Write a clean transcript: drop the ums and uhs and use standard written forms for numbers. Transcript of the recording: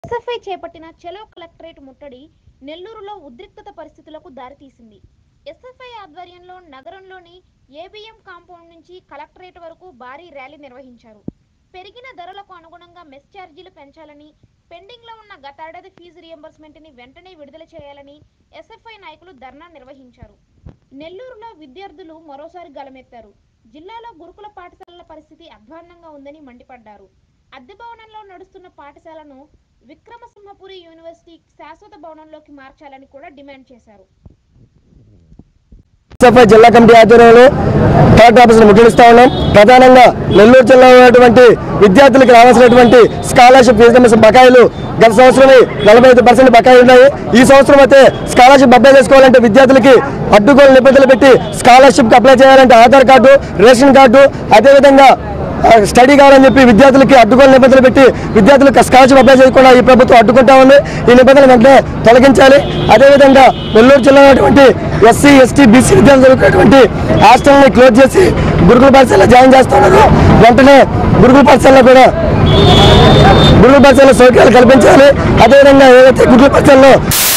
SFI చేపట్టిన చలో collectorate ముట్టడి నెల్లూరులో ఉద్రిక్తత పరిస్థితులకు దారితీసింది. ఎస్ఎఫ్ఐ ఆధ్వర్యంలో నగరంలోని ఏబిఎం కాంపౌండ్ నుంచి కలెక్టరేట్ వరకు భారీ ర్యాలీ నిర్వహించారు. పెరిగిన ధరలకు అనుగుణంగా మెస్ ఛార్జీలు పెంచాలని, పెండింగ్ లో ఉన్న గతేడాది ఫీజు రియంబర్స్మెంట్ ని వెంటనే విడుదల చేయాలని ఎస్ఎఫ్ఐ నాయకులు ధర్నా నిర్వహించారు. నెల్లూరులో విద్యార్థులు మరోసారి గలమెత్తారు. జిల్లాలో గురుకుల పాఠశాలల పరిస్థితి అధ్వాన్నంగా ఉందని మండిపడ్డారు. అద్దె భవనంలో నడుస్తున్న పాఠశాలను విక్రమసింహపురి యూనివర్సిటీ శాశ్వత భవనంలోకి మార్చాలని కూడా డిమాండ్ చేశారు. ఎస్ఎఫ్ఐ జిల్లా కమిటీ ఆధ్వర్యంలో కలెక్టర్ ఆఫీసును ముట్టడిస్తా ఉన్నాం. ప్రధానంగా నెల్లూరు జిల్లాలో ఉన్నటువంటి విద్యార్థులకు రావాల్సినటువంటి స్కాలర్షిప్ ఫీజు బకాయిలు గత సంవత్సరమే 45% బకాయిలు ఉన్నాయి. ఈ సంవత్సరం అయితే స్కాలర్షిప్ అప్లై చేసుకోవాలంటే విద్యార్థులకి అడ్డుగోలు నిబంధనలు పెట్టి స్కాలర్షిప్ అప్లై చేయాలంటే ఆధార్ కార్డు, రేషన్ కార్డు, అదేవిధంగా స్టడీ కావాలని చెప్పి విద్యార్థులకి అడ్డుగోలు నిబంధనలు పెట్టి విద్యార్థులకు స్కాలర్షిప్ అప్లై చేయకుండా ఈ ప్రభుత్వం అడ్డుకుంటా ఉంది. ఈ నిబంధనలు వెంటనే తొలగించాలి. అదేవిధంగా నెల్లూరు జిల్లాలో ఉన్నటువంటి ఎస్సీ, ఎస్టీ, బీసీ విద్యార్థులు చదువుకున్నటువంటి హాస్టల్ని క్లోజ్ చేసి గురుకుల పాఠశాలలో జాయిన్ చేస్తున్నారు. వెంటనే గురుకుల పాఠశాలలో సౌకర్యాలు కల్పించాలి. అదేవిధంగా ఏదైతే గురుకుల పాఠశాలలో